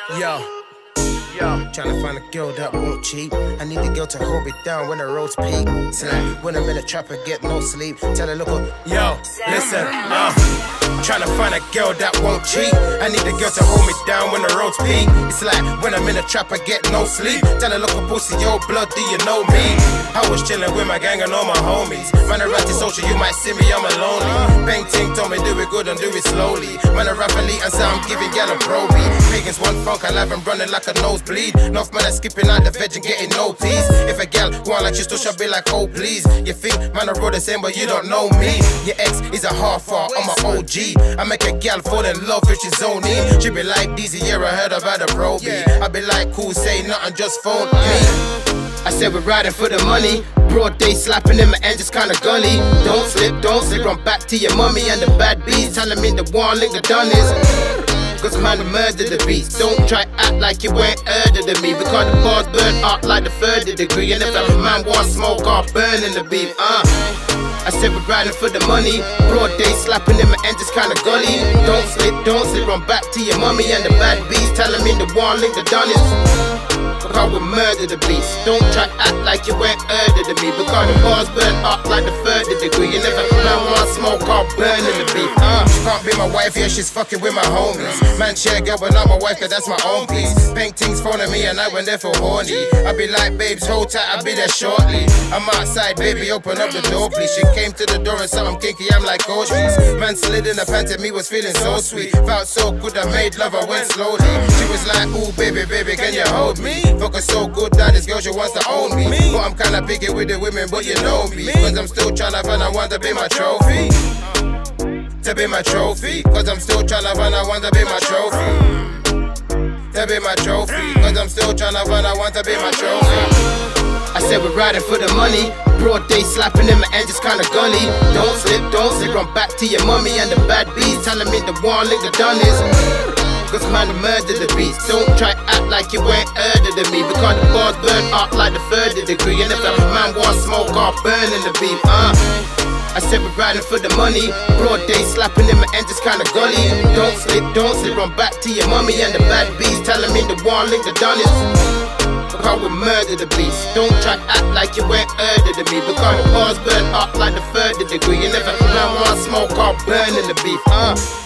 Tryna find a girl that won't cheat. I need a girl to hold me down when the roads peak. It's like when I'm in a trap I get no sleep. Tell her look up, listen, tryna find a girl that won't cheat. I need a girl to hold me down when the roads peak. It's like when I'm in a trap I get no sleep. Tell her look up, pussy, yo blood, do you know me? I was chillin' with my gang and all my homies. Man, I rap to social, you might see me, I'm a lonely. Bang ting told me do it good and do it slowly. Man, I rap elite and say I'm giving y'all a pro beat. Pagans one funk, I live and running like a nosebleed. Enough man, I skipping out the veg and getting no please. If a gal want like you still should be like, oh please. You think man I roll the same but you don't know me. Your ex is a half-heart, I'm a OG. I make a gal fall in love if she's zoning. She be like, DZ, yeah, I heard about the pro beat. I be like, cool, say nothing, just phone me. I said we're riding for the money. Broad day slapping in my end just kinda gully. Don't slip, run back to your mummy and the bad bees. Telling me the one link the done is. Cause man, I murder the beast. Don't try act like you ain't heard of me. Because the bars burn up like the 3rd degree. And if a man want smoke, I'll burn in the beef. I said we're riding for the money. Broad day slapping in my end just kinda gully. Don't slip, run back to your mummy and the bad bees. Telling me the one link the done is. Because we murder the beast. Don't try act like you ain't heard of me. Because the bars burn up like the 3rd degree. And if a man want smoke, I'll burn in the beef. She can't be my wife, yeah, she's fucking with my homies. Man share girl, but not my wife, cause that's my own piece. Bank things phoning me and I went there for horny. I be like, babes, hold tight, I'll be there shortly. I'm outside, baby, open up the door, please. She came to the door and saw I'm kinky, I'm like, oh she's. Man slid in the pants and me was feeling so sweet. Felt so good, I made love, I went slowly. She was like, ooh, baby, can you hold me? Fuck her so good that this girl, she wants to own me. But I'm kinda picky with the women, but you know me. Cause I'm still tryna find I want to be my trophy. To be my trophy. Cause I'm still tryna find I want to be my trophy. To be my trophy. Cause I'm still tryna find I want to be my trophy. I said we're riding for the money. Broad day slapping in my end just kinda gully. Don't slip, run back to your mummy and the bad bees. Telling me the one link the done is. Cause man, I murder the beast. Don't try act like you ain't heard of me. Because the bars burn up like the 3rd degree. And if a man want smoke, I'll burn in the beef. I said we're riding for the money. Broad day slapping in my end just kinda gully. Don't slip, run back to your mummy and the bad bees. Telling me the one link the done is. Because we murder the beast. Don't try act like you ain't heard of me. Because the bars burn up like the 3rd degree. And if a man want smoke, I'll burn in the beef.